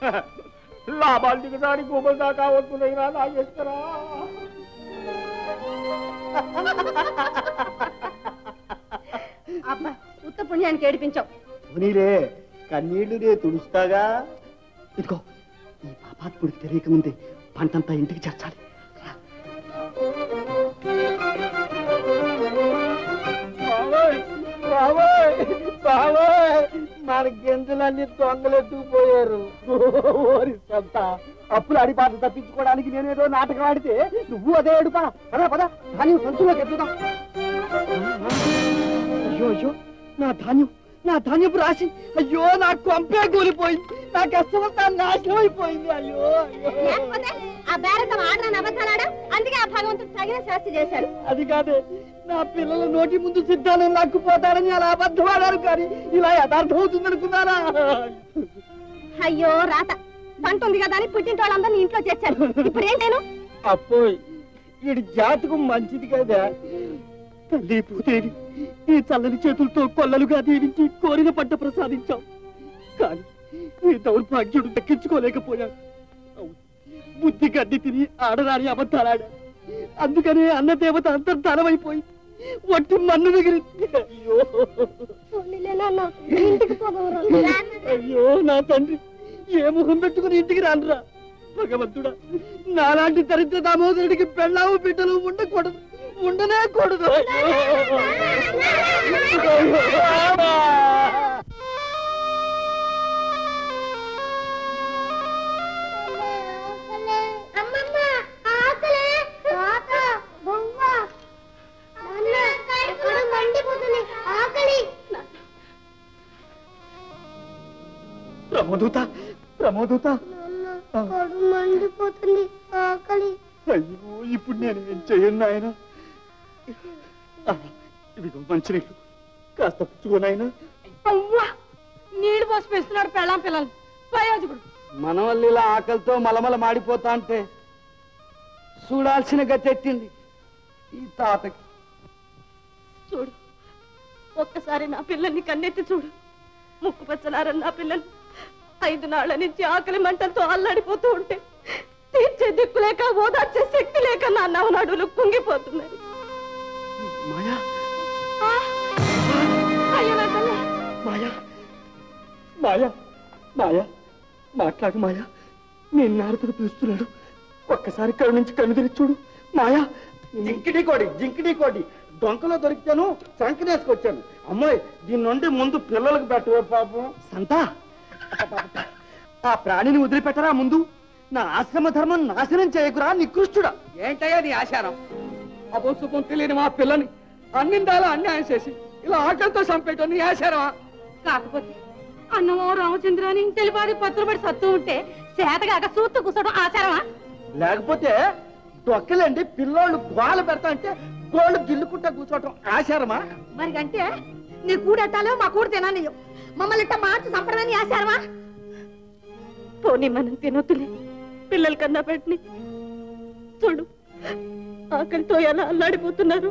లాభాలు దిగడానికి గోబల్ దాకా వస్తున్నాయిరా నాగేశ్వరా. అబ్బా ఉత్త పుణ్యానికి ఏడిపించావు. పోనీలే కన్నీళ్లు నే తుడుస్తాగా. ఇదిగో ఈ పాపాత్ముడికి తెలియకముందే పంటంతా ఇంటికి చేర్చాలి. మన గింజలన్నీ దొంగలెత్తుకుపోయారు. అప్పులు అడిపాటు తప్పించుకోవడానికి నేనేదో నాటకం ఆడితే నువ్వు అదే ఏడుపా. పదా పదా ధాన్యం సంచులోకి ఎత్తుదాం. అయ్యో అయ్యో నా ధాన్యపు రాశి. అయ్యో నా కొంపే కూలిపోయింది. నా కష్టమంతా నాశనం అయిపోయింది. అయ్యో ఆ బేరకం ఆడరాని అబద్ధాలాడా, అందుకే ఆ భగవంతుడు తగిన శాస్తి చేశాడు. అది కాదే, నా పిల్లల నోటి ముందు సిద్ధాలను నక్కుపోతారని అలా అబద్ధం ఆడారు, కానీ ఇలా యథార్థం అవుతుంది అనుకున్నారా? అయ్యో రాత, పంట ఉంది కదా అని పుట్టింటి వాళ్ళందరినీ ఇంట్లో చేర్చాను. ఇప్పుడు ఏం నేను అప్పోయ్ వీడి జాతకం మంచిది కదా. తల్లి పూదేవి ఈ చల్లని చేతులతో కొల్లలుగా దీవించి కోరిన పంట ప్రసాదించాం. కానీ ఈ దౌర్భాగ్యుడు దక్కించుకోలేకపోయాడు. బుద్ధి గడ్డి తిని ఆడరాని అబద్ధాలాడా. అందుకనే అన్నదేవత అంతర్ధానమైపోయి ఒట్టి మన్ను మిగిలింది. అయ్యో అయ్యో నా తండ్రి, ఏ ముఖం పెట్టుకుని ఇంటికి రానురా. భగవంతుడా, నాలాంటి దరిద్ర దామోదరుడికి పెళ్ళాము బిడ్డలు ఉండకూడదు, ఉండనే కూడదు. ప్రమోదూత, ప్రమోదూత, మండిపోతుంది ఆకలి. అయ్యో ఇప్పుడు నేను ఏం చేయను నాయన. ఇదిగో మంచినీళ్ళు కాస్త పుచ్చుకోనాయన. అవ్వా నీళ్లు పోసి పెస్తున్నాడు పెళ్ళాం పిల్లలు ప్రయోజకుడు. మన వల్ల ఇలా ఆకలితో మలమల మాడిపోతా అంటే చూడాల్సిన గతెట్టింది ఈ తాతకి. చూడు, ఒక్కసారి నా పిల్లల్ని కన్నెత్తి చూడు. ముక్కు పచ్చలారని నా పిల్లలు 5 నాళ్ల నుంచి ఆకలి మంటలతో అల్లాడిపోతూ ఉంటే తీర్చే దిక్కు లేక, ఓదార్చే శక్తి లేక నా నవనాడులు కుంగిపోతున్నాయి. మాయా, అయ్యో నా తల్లి. మాయా, మాయా, మాయా మాట్లాడు మాయా. నేను నారదుడు పిలుస్తున్నాడు. ఒక్కసారి కళ్ళు నుంచి కన్ను తెరిచి చూడు మాయా. జింకిడి కోడి డొంకలో దొరికితాను, సంకనేసుకొచ్చాను. అమ్మాయి దీని నుండి ముందు పిల్లలకు పెట్టవే పాపం. సంతా, ఆ ప్రాణిని వదిలిపెట్టరా ముందు. నా ఆశ్రమ ధర్మం నాశనం చేయకురా నికృష్టుడా. ఏంటయ్యా నీ ఆచారం? అపోసుపం తెలియని మా పిల్లని అన్నిందాలా అన్యాయం చేసి ఇలా ఆకలితో చంపేయటం నీ ఆచారమా? కాకపోతే అన్నమో రామచంద్ర అని తెలిపాది పత్రపడి సత్తూ ఉంటే చేతగాక సూత్తు కూర్చోడం ఆచారమా? లేకపోతే డొక్కలండి పిల్లోళ్ళు గోలు పెడతా అంటే గోళ్ళు గిల్లుకుంటా కూర్చోవటం ఆచారమా? మరి అంటే నీ కూడెట్టాలో మా కూడ తిననియో, మమ్మల్ని ఇట్ట మార్చి చంపడమని ఆచారమా? పోనీ మనం తినొద్దులే, పిల్లల కన్నా పెట్టని. చూడు ఆకలితో ఎలా అల్లాడిపోతున్నారు.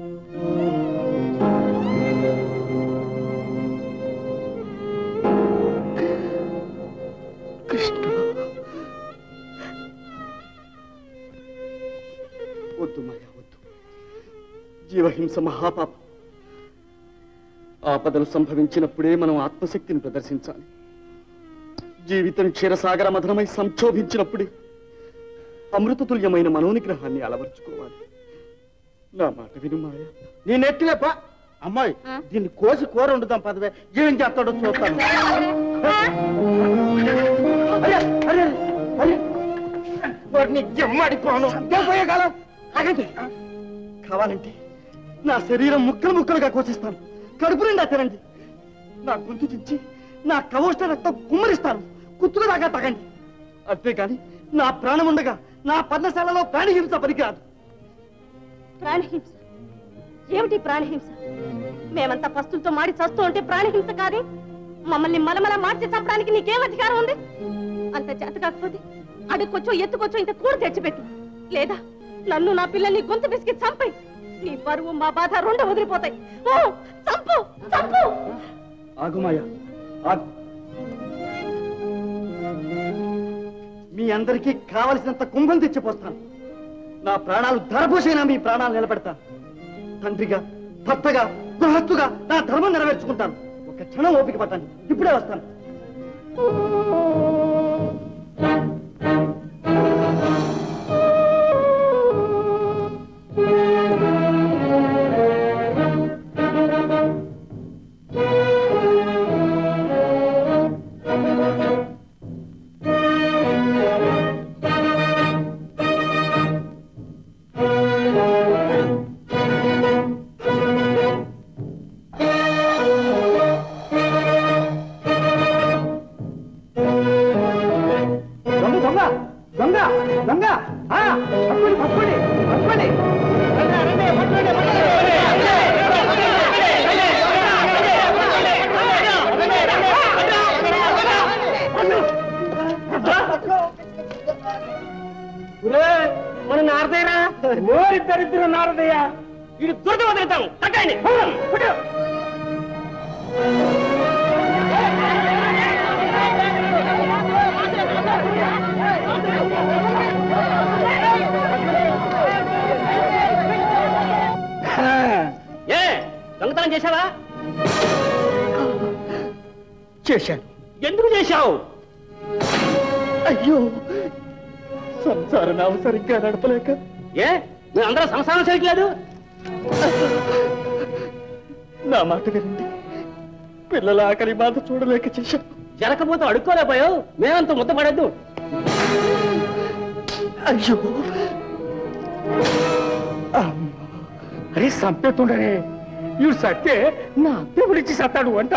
కృష్ణ, వద్దు మాయా వద్దు. జీవహింస మహాపాపం. ఆపదలు సంభవించినప్పుడే మనం ఆత్మశక్తిని ప్రదర్శించాలి. జీవితం క్షీరసాగర మధనమై సంక్షోభించినప్పుడే అమృతతుల్యమైన మనోనిగ్రహాన్ని అలవర్చుకోవాలి. నా మాట విను మాయా. నీ నెట్టిలేప అమ్మాయి, దీన్ని కోసి కూర వండుదాం పదవే. ఏం చేస్తాడో చూస్తాను. కావాలంటే నా శరీరం ముక్కలు ముక్కలుగా కోసిస్తాను. కడుపు నిండా తినండి. నా గొంతు చించి నా కవోష్ట రక్తం కుమ్మరిస్తాను. కుత్తులు దాకా తగండి. అంతేకాని నా ప్రాణం ఉండగా నా పర్ణశాలలో ప్రాణిహింస పనికిరాదు. ప్రాణిహింస ఏమిటి? ప్రాణిహింస మేమంతా పస్తులతో మాడి చస్తూ ఉంటే ప్రాణిహింస కాదే? మమ్మల్ని మలమల మార్చి చంపడానికి నీకేం అధికారం ఉంది? అంత చేత కాకపోతే అడుక్కొచ్చో ఎత్తుకొచ్చో ఇంత కూడ తెచ్చిపెట్టు, లేదా నన్ను నా పిల్లల్ని గొంతు పిసికి చంపై. నీ బరువు మా బాధ రెండు వదిలిపోతాయి. ఓ చంపు చంపు. ఆగు మాయా, ఆగు. అందరికీ కావలసినంత కుంభం తెచ్చిపోస్తాను. నా ప్రాణాలు ధరపోసైనా మీ ప్రాణాలు నిలబెడతాను. తండ్రిగా, భర్తగా, గృహస్థుగా నా ధర్మం నెరవేర్చుకుంటాను. ఒక క్షణం ఓపిక పట్టాను, ఇప్పుడే వస్తాను. మన నారదయ్యరా ఓరి దరిద్ర నారదయ్య ఇది దురద వదిలితాము తగ్గండి. ఏ దొంగతనం చేశావా? చేశాను. ఎందుకు చేశావు? అయ్యో, సంసారం సరిగ్గా నడపలేక. ఏ మీరు అందరూ సంసారం చేయట్లేదు? నా మాట వినండి, పిల్లల ఆకలి బాధ చూడలేక చేశాను. జరగకపోతే అడుక్కోలేకపోయావు, మేమంతా ముద్ద పడద్దు. అయ్యో, అరే సంపెత్తుండరే ఇవి సత్తే నా అత్తే గురించి సత్తాడు అంట.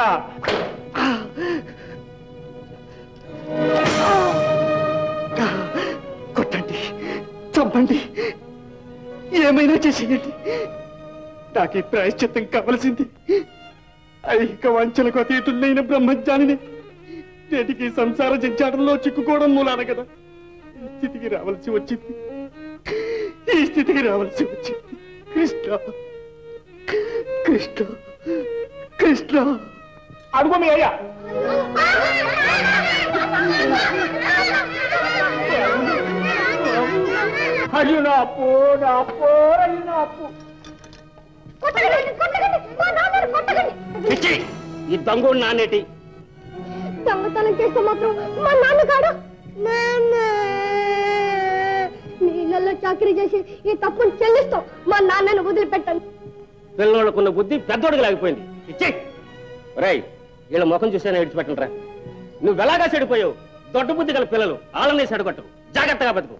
కొట్టండి, చంపండి, ఏమైనా చేసేయండి. నాకు ఈ ప్రాయశ్చిత్తం కావలసింది. ఐహిక వంచలకు అతీతున్నైన బ్రహ్మజ్ఞానిని నేటికి సంసార జంచాటంలో చిక్కుకోవడం మూలాన కదా ఈ స్థితికి రావాల్సి వచ్చింది. ఈ స్థితికి రావాల్సి వచ్చింది. కృష్ణ, కృష్ణ, కృష్ణ. అడుగు మీ అయ్యా. అయ్యో నా అప్పు, నా అప్పు, అయ్యో నా అప్పు. ఈ దొంగ నానేటి దొంగతనం చేస్తే మాత్రం మా నాన్నగాడు నీళ్ళల్లో చాకరీ చేసి ఈ తప్పును చెల్లిస్తాం. మా నాన్నను వదిలిపెట్టండి. పిల్లలకున్న బుద్ధి పెద్దోడికి లేకపోయింది. ఇచ్చేయ్. రేయ్, వీళ్ళ ముఖం చూసేనా విడిచిపెట్టండి రా. నువ్వు ఎలాగా చెడిపోయావు? దొడ్డ బుద్ధి గల పిల్లలు ఆళ్ళని చెడగొట్టు. జాగ్రత్తగా బతుకు.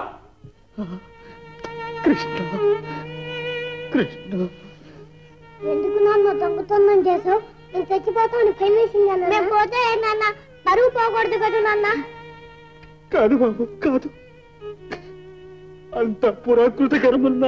కృష్ణ, కృష్ణ. ఎందుకు నాన్న దొంగతనం చేసావు? నేను చచ్చిపోతాను భయం వేసింది. మేము పోతే నాన్న పరువు పోకూడదు కదా నాన్న. కాదు బాబు, కాదు. అంత పురాకృత కర్మన్నా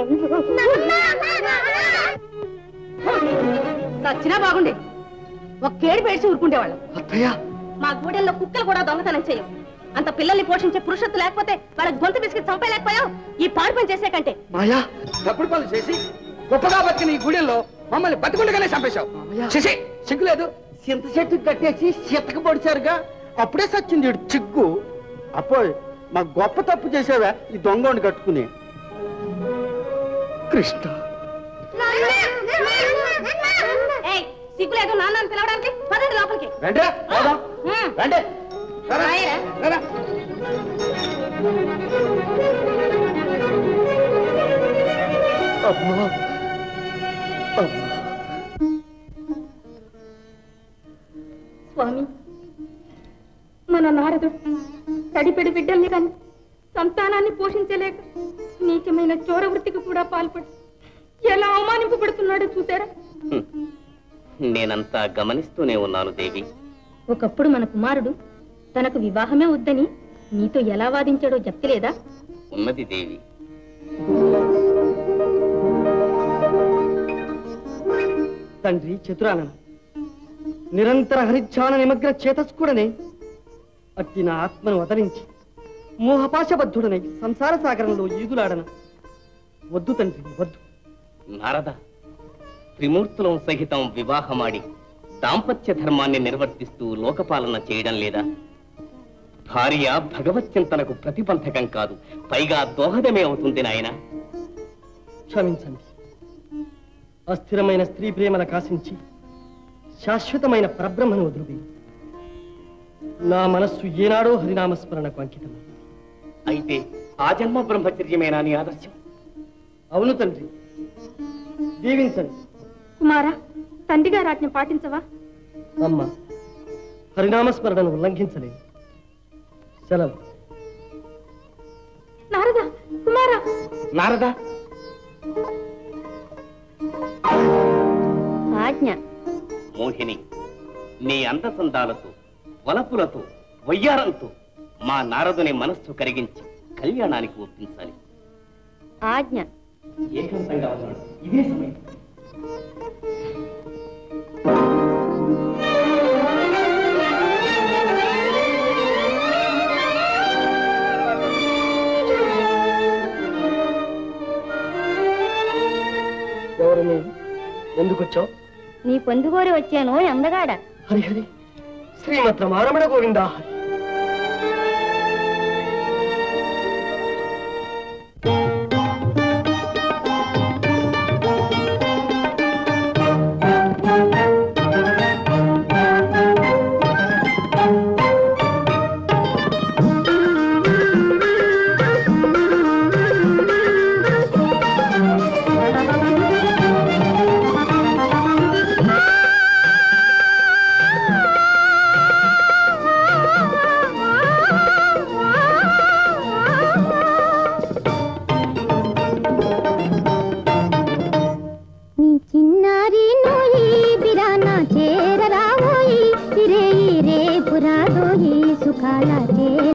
చచ్చినా బాగుండే ఒక్కేడు పేడ్చి ఊరుకుండేవాళ్ళం. అత్తయ్య, మా గూడెల్లో కుక్కలు కూడా దొంగతనం చేయవు. అంత పిల్లల్ని పోషించే పురుషత్వం లేకపోతే వాళ్ళకి గొంతు బిస్కెట్ చంపలేకపోయావు. ఈ పాడు పని చేసే కంటే మాయా, తప్పుడు పనులు చేసి గొప్పగా బతికిన ఈ గుడిలో మమ్మల్ని బతికుండగానే చంపేశావు. చేసి సిగ్గులేదు? చింత చెట్టు కట్టేసి చెత్తకు పొడిచారుగా, అప్పుడే సచ్చింది చిగ్గు. అప్పుడు మా గొప్ప తప్పు చేసావా ఈ దొంగని కట్టుకుని. కృష్ణ, సిగ్గులేదు నాన్న పిలవడానికి. పదండి లోపలికి. రండి రండి. అమ్మా, స్వామి, మన నారదుడు తడిపెడి బిడ్డల్ని కానీ సంతానాన్ని పోషించలేక నీచమైన చోర వృత్తికి కూడా పాల్పడి ఎలా అవమానింపబడుతున్నాడో చూసారా? నేనంతా గమనిస్తూనే ఉన్నాను దేవి. ఒకప్పుడు మన కుమారుడు తనకు వివాహమే వద్దని నీతో ఎలా వాదించాడో చెప్తలేదా? ఉన్నది దేవి. తండ్రి చతురానన నిరంతర హరిధ్యాన నిమగ్న చేతస్కుడనే అట్టి నా ఆత్మను వదలించి మోహపాశబద్ధుడనై సంసార సాగరంలో ఈదులాడన. వద్దు తండ్రి, వద్దు. నారద, త్రిమూర్తులం సహితం వివాహమాడి దాంపత్య ధర్మాన్ని నిర్వర్తిస్తూ లోకపాలన చేయడం లేదా? భార్య భగవత్ చింతనకు ప్రతిబంధకం కాదు, పైగా దోహదమే అవుతుంది నాయన. క్షమించండి. అస్థిరమైన స్త్రీ ప్రేమల కాశించి శాశ్వతమైన పరబ్రహ్మను వదులుది. నా మనస్సు ఏనాడో హరినామస్మరణకు అంకితమైంది. అయితే ఆ జన్మ బ్రహ్మచర్యమేనా నీ ఆదర్శం? అవును తండ్రి, దీవించండి. కుమారా, తండ్రి గారి ఆజ్ఞ పాటించవా? అమ్మ, హరినామస్మరణను ఉల్లంఘించలేదు. సెలవు. నారదా, కుమారా. నారదా, ఆజ్ఞ. మోహిని, నీ అందచందాలతో, వలపులతో, వయ్యారంతో మా నారదుని మనస్సు కరిగించి కళ్యాణానికి ఒప్పించాలి. ఆజ్ఞ. ఏకాంతంగా ఉన్నాడు, ఇదే సమయం. ఎవరు నీవు? ఎందుకు వచ్చావు? నీ పొందుగోరి వచ్చాను అందగాడ. హరి హరి, శ్రీమత్ రమారమణ గోవిందా హరి.